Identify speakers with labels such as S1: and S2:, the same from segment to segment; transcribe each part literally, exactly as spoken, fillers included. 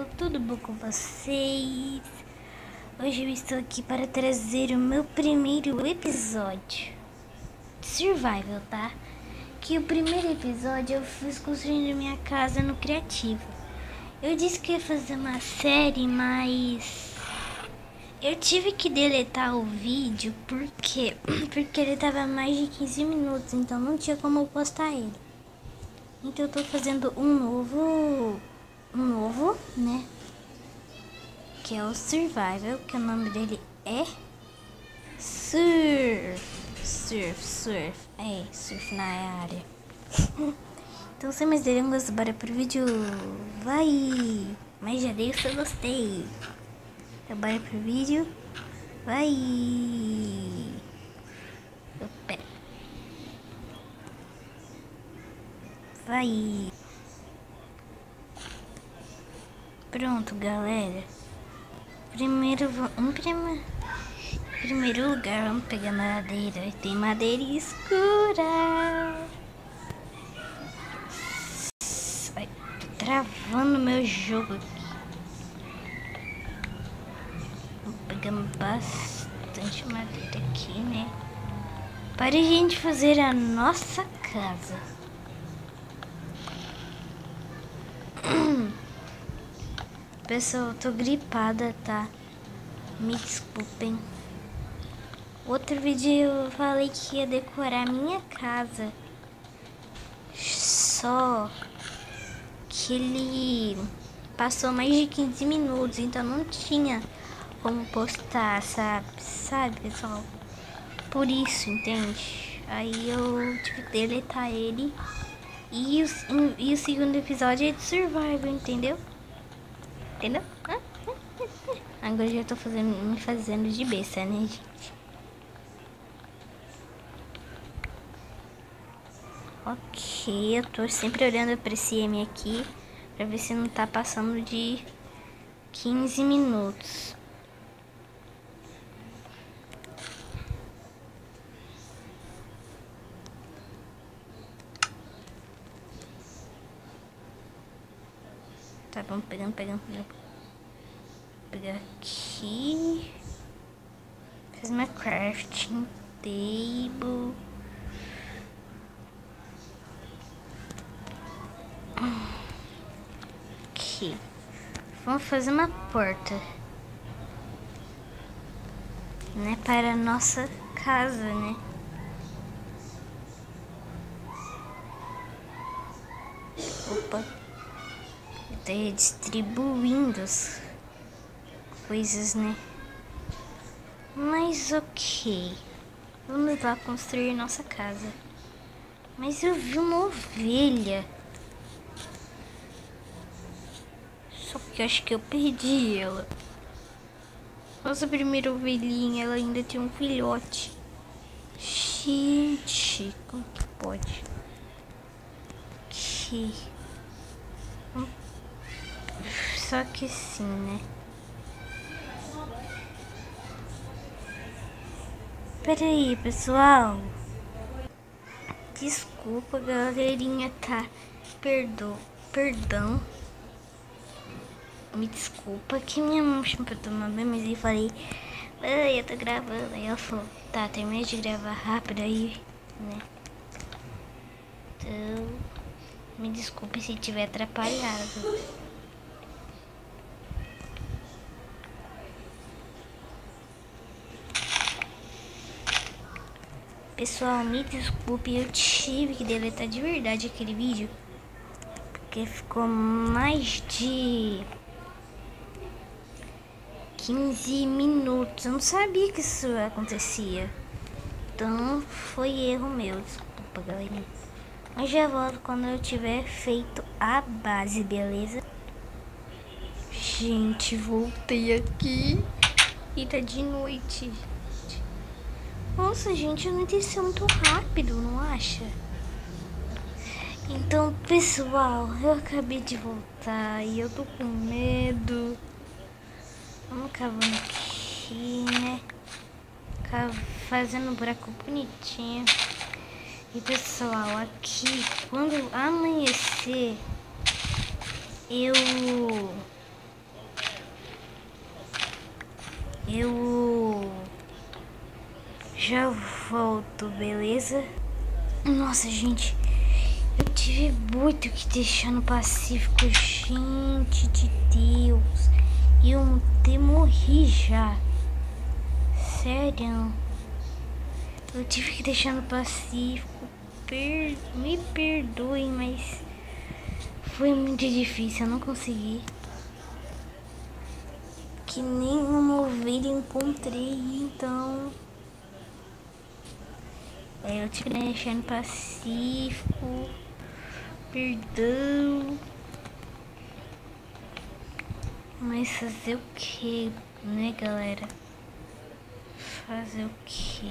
S1: tudo bom com vocês? Hoje eu estou aqui para trazer o meu primeiro episódio de Survival, tá? Que o primeiro episódio eu fiz construindo minha casa no Criativo. Eu disse que ia fazer uma série, mas eu tive que deletar o vídeo porque, porque ele tava mais de quinze minutos, então não tinha como eu postar ele. Então eu tô fazendo um novo... um novo, né? Que é o Survival, que o nome dele é Surf. Surf, surf. É, surf na área. Então, sem mais delongas, bora pro vídeo. Vai! Mas já dei o seu gostei. Então, bora pro vídeo. Vai! Opa. Vai! Pronto, galera. Primeiro, em prima, primeiro lugar, vamos pegar madeira. Tem madeira escura. Ai, tô travando meu jogo aqui. Vamos pegar bastante madeira aqui, né? Para a gente fazer a nossa casa. Pessoal, eu tô gripada, tá? Me desculpem. Outro vídeo eu falei que ia decorar a minha casa. Só que ele passou mais de quinze minutos, então não tinha como postar, sabe? Sabe, pessoal? Por isso, entende? Aí eu tive que deletar ele. E o, e o segundo episódio é de Survival, entendeu? Entendeu? Agora já tô fazendo, me fazendo de besta, né, gente? Ok, eu tô sempre olhando pra esse M aqui pra ver se não tá passando de quinze minutos. Tá, vamos pegando, pegando, pegando. Vou pegar aqui. Fiz uma crafting table. Aqui. Vamos fazer uma porta, né? Para a nossa casa, né? Opa. Tô redistribuindo as coisas, né? Mas ok. Vamos lá construir nossa casa. Mas eu vi uma ovelha. Só que eu acho que eu perdi ela. Nossa primeira ovelhinha, ela ainda tem um filhote. Gente, como que pode? Que... Só que sim, né? Pera aí, pessoal. Desculpa, galerinha, tá? Perdo, perdão. Me desculpa que minha mãe chamou pra tomar banho, mas eu falei, ai, eu tô gravando. Aí ela falou, tá, terminei de gravar rápido aí, né? Então, me desculpe se tiver atrapalhado. Pessoal, me desculpe, eu tive que deletar de verdade aquele vídeo. Porque ficou mais de quinze minutos. Eu não sabia que isso acontecia. Então foi erro meu. Desculpa, galerinha. Mas já volto quando eu tiver feito a base, beleza? Gente, voltei aqui. E tá de noite. Nossa, gente, não tem que ser muito rápido, não acha? Então, pessoal, eu acabei de voltar e eu tô com medo. Vamos cavando aqui, né? Fazendo um buraco bonitinho. E, pessoal, aqui, quando amanhecer, eu Já volto, beleza? Nossa, gente, eu tive muito que deixar no Pacífico, gente de Deus. Eu até morri já. Sério. Eu tive que deixar no Pacífico. Per... Me perdoem, mas foi muito difícil, eu não consegui. Que nem uma ovelha encontrei, então... É, eu tive que deixar no Pacífico. Perdão. Mas fazer o que, né, galera? Fazer o que?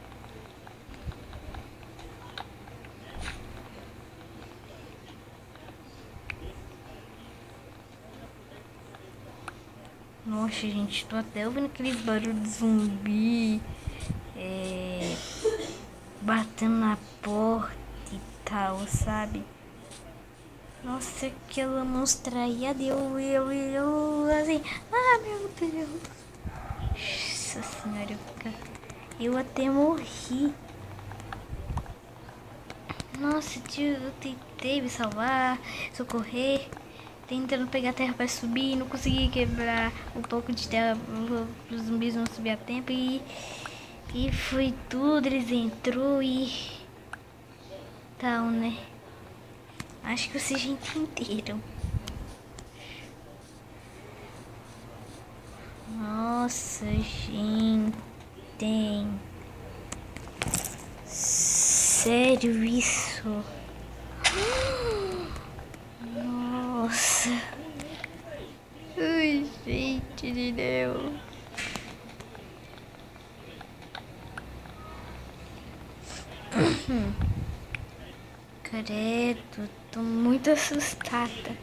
S1: Nossa, gente, tô até ouvindo aqueles barulhos de zumbi. É... batendo na porta e tal, sabe? Nossa, aquela monstra aí, eu, eu, eu, assim, ah, meu Deus. Nossa senhora, eu, fica... eu até morri. Nossa, tio, eu tentei me salvar, socorrer, tentando pegar terra pra subir, não consegui quebrar um pouco de terra para os zumbis não subir a tempo e... E foi tudo, eles entrou e... tal, né? Acho que vocês já entenderam. Nossa, gente. Sério isso? Nossa. Ai, gente de Deus. Credo, tô muito assustada.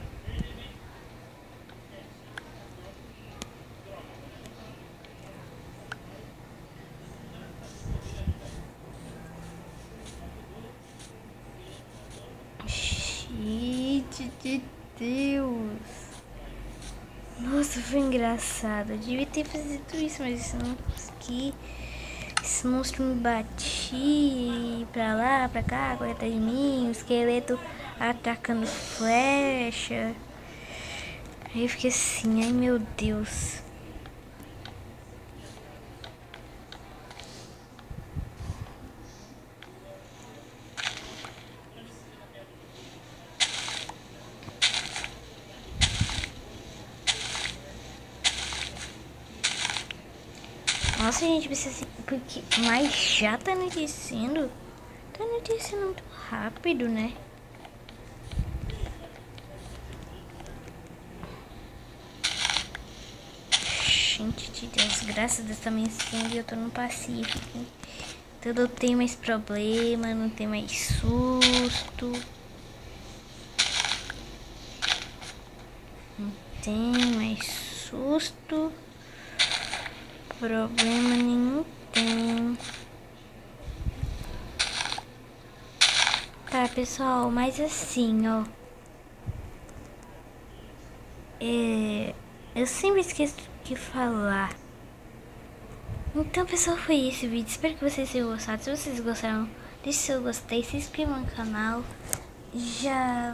S1: Gente de Deus. Nossa, foi engraçado. Eu devia ter feito isso, mas eu não consegui. Esse monstro me batia pra lá, pra cá, correr atrás de mim. O esqueleto atacando flecha. Aí eu fiquei assim, ai meu Deus. Nossa, gente, precisa... Porque... Mas já tá anoitecendo. Tá anoitecendo muito rápido, né? Gente de Deus, graças a Deus também sim, eu tô no Pacífico. Então não tem mais problema, não tem mais susto. Não tem mais susto. Problema nenhum tem. Tá, pessoal, mas assim, ó. É, eu sempre esqueço o que falar. Então, pessoal, foi esse vídeo. Espero que vocês tenham gostado. Se vocês gostaram, deixe seu gostei, se inscrevam no canal. Já...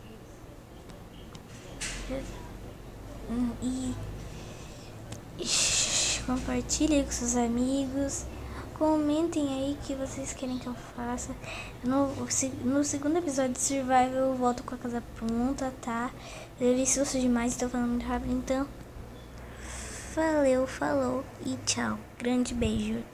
S1: Já... E... compartilhem com seus amigos. Comentem aí o que vocês querem que eu faça. No, no segundo episódio de Survival eu volto com a casa pronta, tá? Eu vi susto demais, estou falando muito rápido. Então, valeu, falou e tchau. Grande beijo.